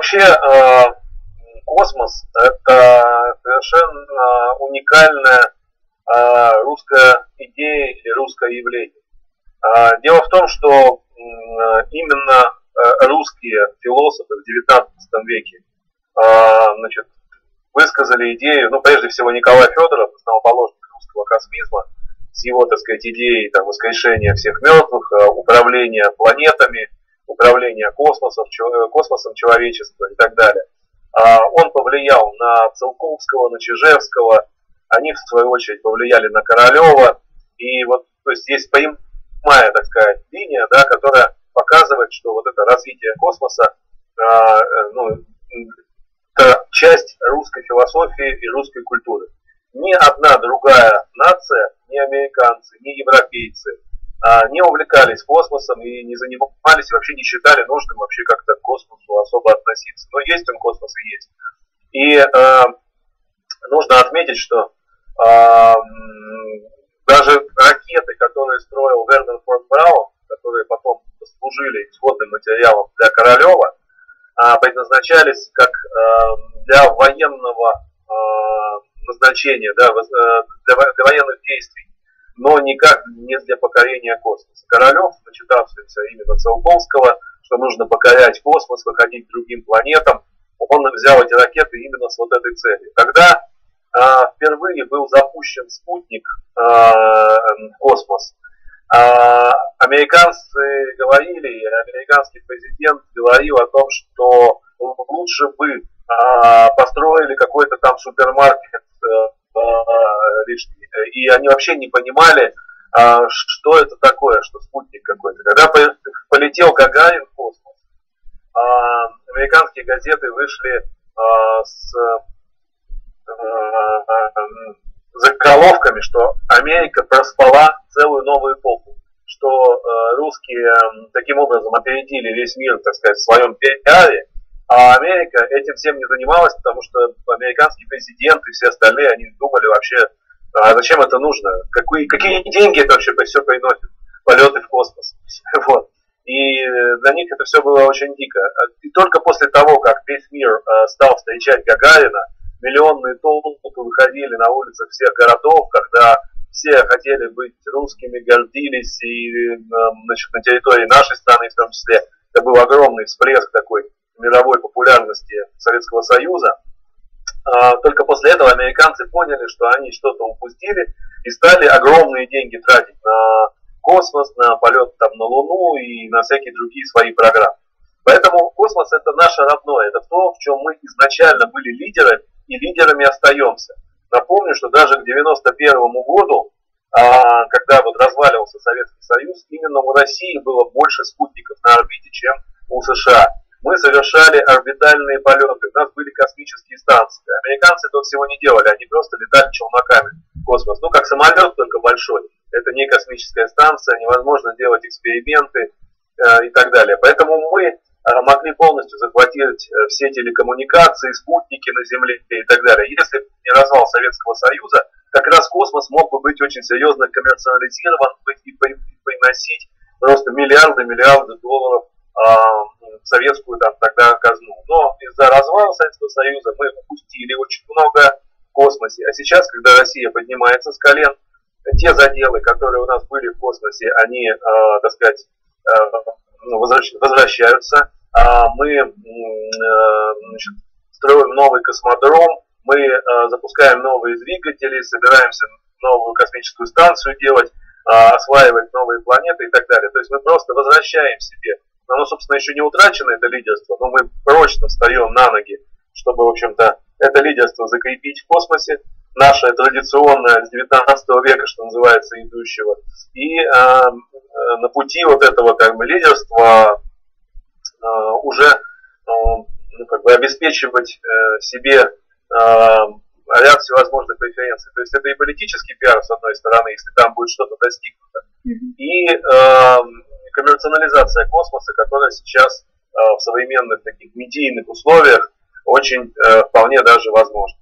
вообще космос — это совершенно уникальная русская идея или русское явление. Дело в том, что именно русские философы в XIX веке значит, высказали идею, ну, прежде всего, Николай Федоров, основоположник русского космизма, с его, так сказать, идеей там, воскрешения всех мертвых, управления планетами, управления космосом человечества и так далее. Он повлиял на Циолковского, на Чижевского, они, в свою очередь, повлияли на Королева. И вот, то есть, есть прямая, так сказать, линия, да, которая показывает, что вот это развитие космоса, ну, это часть русской философии и русской культуры. Ни одна другая нация, ни американцы, ни европейцы не увлекались космосом и не занимались, и вообще не считали нужным вообще как-то к космосу особо относиться. Но есть он, космос и есть. И нужно отметить, что даже ракеты, которые строил Вернер фон Браун, которые потом служили исходным материалом для Королева, предназначались как для военного назначения, да, для военных действий, но никак не для покорения космоса. Королев, начитавшийся именно Циолковского, что нужно покорять космос, выходить к другим планетам, он взял эти ракеты именно с вот этой целью. Когда впервые был запущен спутник в космос, американцы говорили, американский президент говорил о том, что лучше бы построили какой-то там супермаркет лишний. И они вообще не понимали, что это такое, что спутник какой-то. Когда полетел Гагарин в космос, американские газеты вышли с заголовками, что Америка проспала целую новую эпоху, что русские таким образом опередили весь мир, так сказать, в своем пиаре, а Америка этим всем не занималась, потому что американский президент и все остальные, они думали вообще, а зачем это нужно, какие деньги это вообще все приносит, полеты в космос. Вот. И для них это все было очень дико. И только после того, как весь мир стал встречать Гагарина, миллионные толпы выходили на улицы всех городов, когда все хотели быть русскими, гордились, и значит, на территории нашей страны в том числе, это был огромный всплеск такой мировой популярности Советского Союза. Только после этого американцы поняли, что они что-то упустили и стали огромные деньги тратить на космос, на полет там, на Луну и на всякие другие свои программы. Поэтому космос — это наше родное, это то, в чем мы изначально были лидерами и лидерами остаемся. Напомню, что даже к 1991 году, когда вот разваливался Советский Союз, именно у России было больше спутников на орбите, чем у США. Мы совершали орбитальные полеты, у нас были космические станции. Американцы этого всего не делали, они просто летали челноками в космос. Ну, как самолет, только большой. Это не космическая станция, невозможно делать эксперименты и так далее. Поэтому мы могли полностью захватить все телекоммуникации, спутники на Земле и так далее. Если бы не развал Советского Союза, как раз космос мог бы быть очень серьезно коммерциализирован и приносить просто миллиарды долларов в советскую там, тогда казну. Но из-за развала Советского Союза мы упустили очень много в космосе. А сейчас, когда Россия поднимается с колен, те заделы, которые у нас были в космосе, они, так сказать, возвращаются. Мы значит, строим новый космодром, мы запускаем новые двигатели, собираемся новую космическую станцию делать, осваивать новые планеты и так далее. То есть мы просто возвращаем себе. Оно, собственно, еще не утрачено, это лидерство, но мы прочно встаем на ноги, чтобы, в общем-то, это лидерство закрепить в космосе, наше традиционное с 19 века, что называется, идущего. И на пути вот этого как бы лидерства уже как бы обеспечивать себе ряд всевозможных преференций. То есть это и политический пиар, с одной стороны, если там будет что-то достигнуто, и коммерциализация космоса, которая сейчас в современных таких медийных условиях очень вполне даже возможна.